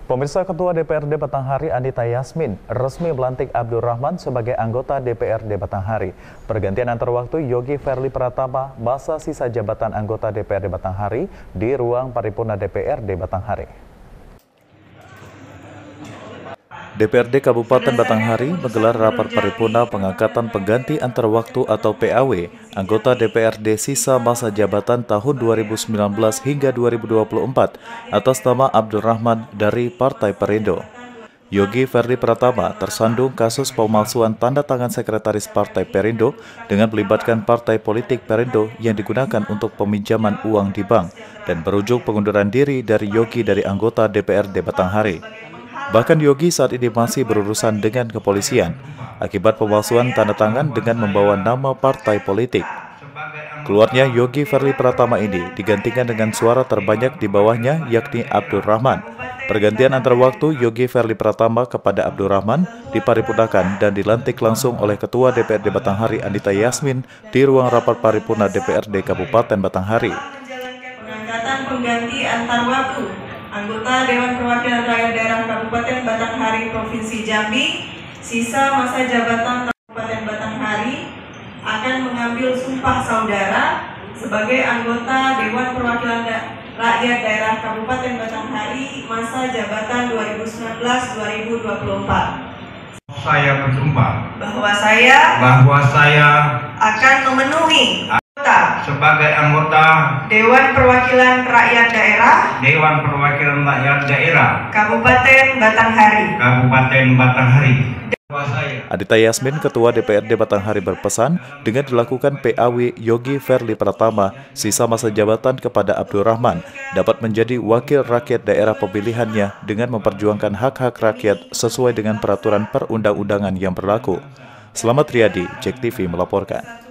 Pemirsa, Ketua DPRD Batanghari Anita Yasmin resmi melantik Abdul Rahman sebagai anggota DPRD Batanghari. Pergantian antar waktu Yogi Ferli Pratama masa sisa jabatan anggota DPRD Batanghari di ruang paripurna DPRD Batanghari. DPRD Kabupaten Batanghari menggelar rapat paripurna pengangkatan pengganti antar waktu atau PAW anggota DPRD sisa masa jabatan tahun 2019 hingga 2024 atas nama Abdul Rahman dari Partai Perindo. Yogi Ferli Pratama tersandung kasus pemalsuan tanda tangan sekretaris Partai Perindo dengan melibatkan partai politik Perindo yang digunakan untuk peminjaman uang di bank dan berujung pengunduran diri dari Yogi dari anggota DPRD Batanghari. Bahkan Yogi saat ini masih berurusan dengan kepolisian akibat pemalsuan tanda tangan dengan membawa nama partai politik. Keluarnya Yogi Ferli Pratama ini digantikan dengan suara terbanyak di bawahnya yakni Abdul Rahman. Pergantian antar waktu Yogi Ferli Pratama kepada Abdul Rahman diparipurnakan dan dilantik langsung oleh Ketua DPRD Batanghari Anita Yasmin di ruang rapat paripurna DPRD Kabupaten Batanghari. Pengangkatan pengganti antar waktu anggota Dewan Perwakilan Rakyat Daerah Kabupaten Batanghari Provinsi Jambi, sisa masa jabatan Kabupaten Batanghari akan mengambil sumpah saudara sebagai anggota Dewan Perwakilan Rakyat Daerah Kabupaten Batanghari masa jabatan 2019-2024. Saya bersumpah bahwa saya akan memenuhi sebagai anggota Dewan Perwakilan Rakyat Daerah Kabupaten Batanghari. Anita Yasmin, Ketua DPRD Batanghari berpesan dengan dilakukan PAW Yogi Ferli Pratama sisa masa jabatan kepada Abdul Rahman dapat menjadi wakil rakyat daerah pemilihannya dengan memperjuangkan hak-hak rakyat sesuai dengan peraturan perundang-undangan yang berlaku. Selamat Riyadi, JEK TV melaporkan.